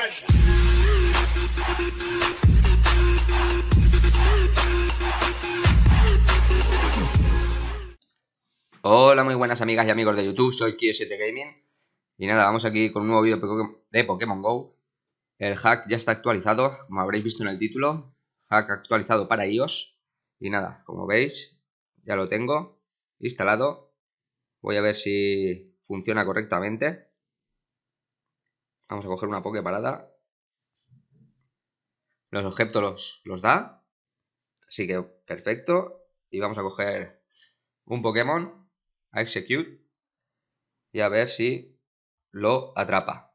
Hola, muy buenas amigas y amigos de YouTube, soy Kio7 Gaming y nada, vamos aquí con un nuevo vídeo de Pokémon GO. El hack ya está actualizado, como habréis visto en el título, hack actualizado para iOS. Y nada, como veis, ya lo tengo instalado. Voy a ver si funciona correctamente. Vamos a coger una Poképarada. Los objetos los da, así que perfecto. Y vamos a coger un Pokémon, a Execute, y a ver si lo atrapa.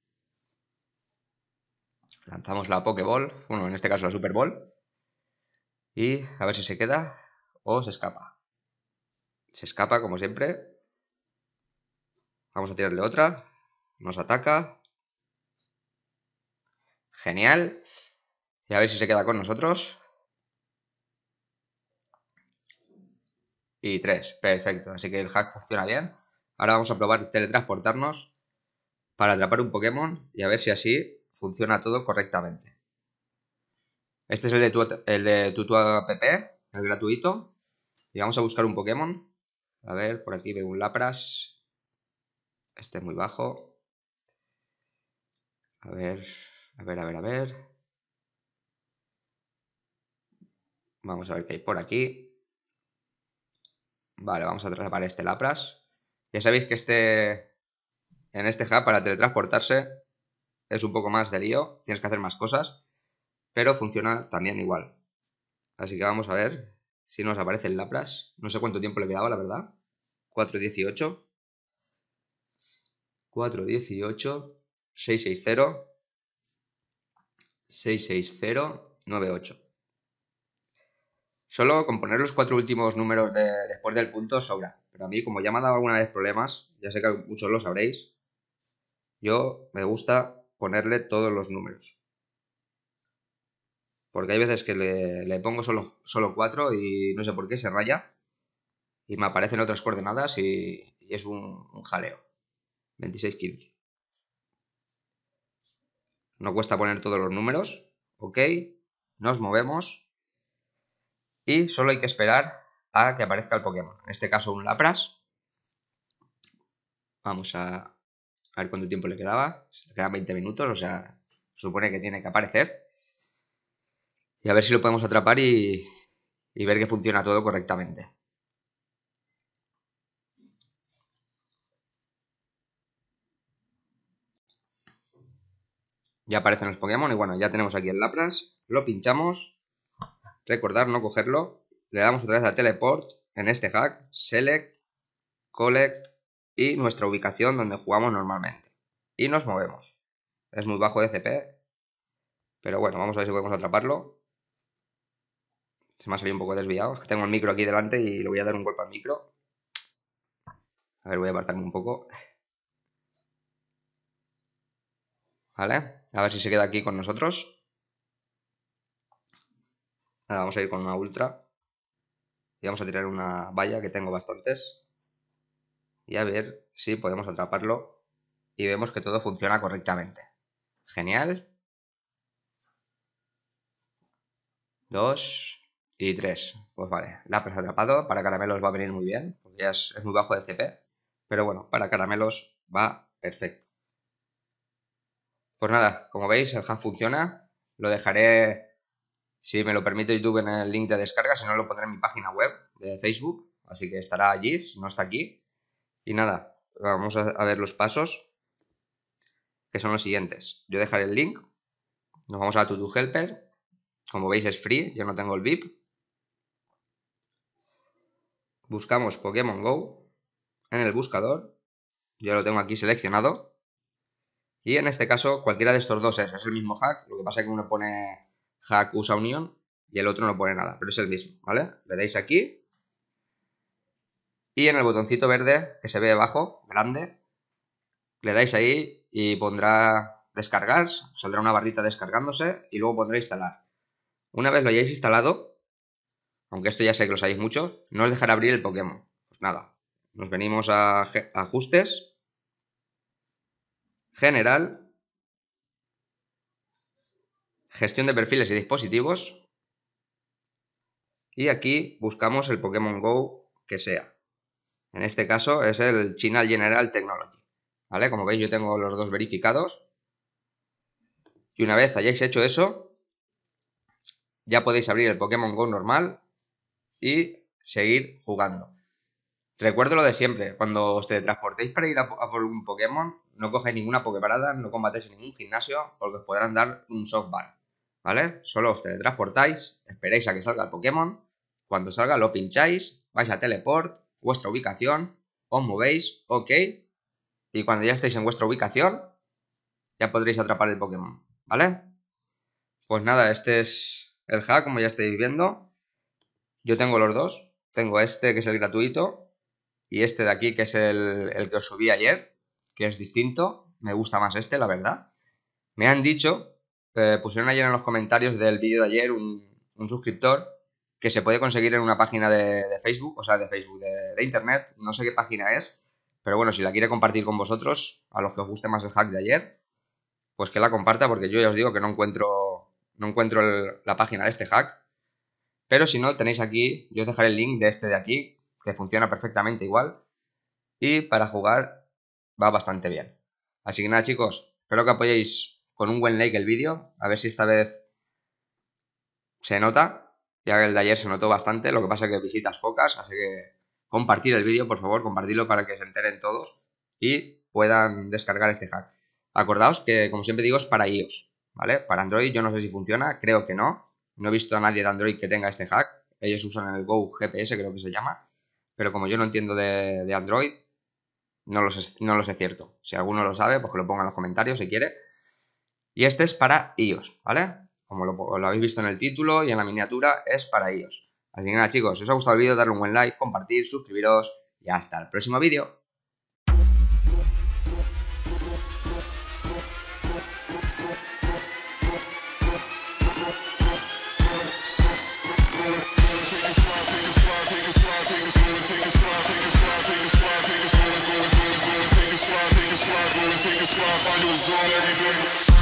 Lanzamos la Pokéball, bueno, en este caso la Super Ball, y a ver si se queda o se escapa. Se escapa como siempre. Vamos a tirarle otra. Nos ataca. Genial. Y a ver si se queda con nosotros. Y 3, perfecto. Así que el hack funciona bien. Ahora vamos a probar teletransportarnos para atrapar un Pokémon y a ver si así funciona todo correctamente. Este es el de Tutu app, el gratuito. Y vamos a buscar un Pokémon. A ver, por aquí veo un Lapras. Este es muy bajo. A ver. Vamos a ver qué hay por aquí. Vale, vamos a atrapar este Lapras. Ya sabéis que en este hub para teletransportarse es un poco más de lío. Tienes que hacer más cosas. Pero funciona también igual. Así que vamos a ver si nos aparece el Lapras. No sé cuánto tiempo le quedaba, la verdad. 4.18. 4.18. 660. 66098. Solo con poner los 4 últimos números después del punto sobra. Pero a mí, como ya me ha dado alguna vez problemas, ya sé que muchos lo sabréis, yo me gusta ponerle todos los números. Porque hay veces que le pongo solo 4 y no sé por qué se raya. Y me aparecen otras coordenadas y es un jaleo. 2615. No cuesta poner todos los números. Ok. Nos movemos. Y solo hay que esperar a que aparezca el Pokémon. En este caso un Lapras. Vamos a ver cuánto tiempo le quedaba. Le quedan 20 minutos, o sea, supone que tiene que aparecer. Y a ver si lo podemos atrapar y ver que funciona todo correctamente. Ya aparecen los Pokémon y bueno, ya tenemos aquí el Lapras. Lo pinchamos. Recordar no cogerlo. Le damos otra vez a Teleport en este hack. Select, Collect y nuestra ubicación donde jugamos normalmente. Y nos movemos. Es muy bajo de CP. Pero bueno, vamos a ver si podemos atraparlo. Se me ha salido un poco desviado. Tengo el micro aquí delante y le voy a dar un golpe al micro. A ver, voy a apartarme un poco. Vale, a ver si se queda aquí con nosotros. Nada, vamos a ir con una ultra. Y vamos a tirar una valla que tengo bastantes. Y a ver si podemos atraparlo. Y vemos que todo funciona correctamente. Genial. 2 y 3. Pues vale, Lapras atrapado. Para caramelos va a venir muy bien, porque ya es muy bajo de CP. Pero bueno, para caramelos va perfecto. Pues nada, como veis, el hack funciona. Lo dejaré, si me lo permite YouTube, en el link de descarga. Si no, lo pondré en mi página web de Facebook. Así que estará allí, si no está aquí. Y nada, vamos a ver los pasos, que son los siguientes. Yo dejaré el link. Nos vamos a To Helper. Como veis es free, yo no tengo el VIP. Buscamos Pokémon GO en el buscador. Yo lo tengo aquí seleccionado. Y en este caso, cualquiera de estos dos es el mismo hack. Lo que pasa es que uno pone hack USA Unión y el otro no pone nada, pero es el mismo, ¿vale? Le dais aquí. Y en el botoncito verde que se ve abajo, grande, le dais ahí y pondrá descargar. Saldrá una barrita descargándose y luego pondrá instalar. Una vez lo hayáis instalado, aunque esto ya sé que lo sabéis mucho, no os dejará abrir el Pokémon. Pues nada, nos venimos a ajustes, general, gestión de perfiles y dispositivos. Y aquí buscamos el Pokémon Go que sea. En este caso es el China General Technology. ¿Vale? Como veis yo tengo los dos verificados. Y una vez hayáis hecho eso, ya podéis abrir el Pokémon Go normal y seguir jugando. Recuerdo lo de siempre, cuando os teletransportéis para ir a por un Pokémon, no cogéis ninguna Poképarada, no combatéis en ningún gimnasio, porque os podrán dar un soft ban, ¿vale? Solo os teletransportáis, esperáis a que salga el Pokémon, cuando salga lo pincháis, vais a teleport, vuestra ubicación, os movéis, ok, y cuando ya estéis en vuestra ubicación, ya podréis atrapar el Pokémon, ¿vale? Pues nada, este es el hack, como ya estáis viendo. Yo tengo los dos, tengo este que es el gratuito, y este de aquí, que es el que os subí ayer, que es distinto. Me gusta más este, la verdad. Me han dicho, pusieron ayer en los comentarios del vídeo de ayer un suscriptor, que se puede conseguir en una página de Facebook, o sea, de internet. No sé qué página es, pero bueno, si la quiere compartir con vosotros, a los que os guste más el hack de ayer, pues que la comparta, porque yo ya os digo que no encuentro la página de este hack. Pero si no, tenéis aquí, yo os dejaré el link de este de aquí, que funciona perfectamente igual, y para jugar va bastante bien. Así que nada, chicos, espero que apoyéis con un buen like el vídeo, a ver si esta vez se nota. Ya que el de ayer se notó bastante, lo que pasa es que visitas pocas, así que compartir el vídeo, por favor, compartirlo para que se enteren todos y puedan descargar este hack. Acordaos que, como siempre digo, es para iOS, ¿vale? Para Android yo no sé si funciona, creo que no. No he visto a nadie de Android que tenga este hack. Ellos usan el Go GPS, creo que se llama. Pero como yo no entiendo de Android, no lo sé cierto. Si alguno lo sabe, pues que lo ponga en los comentarios si quiere. Y este es para iOS, ¿vale? Como lo habéis visto en el título y en la miniatura, es para iOS. Así que nada, chicos, si os ha gustado el vídeo, darle un buen like, compartir, suscribiros y hasta el próximo vídeo. Take a slide, find your zone every day.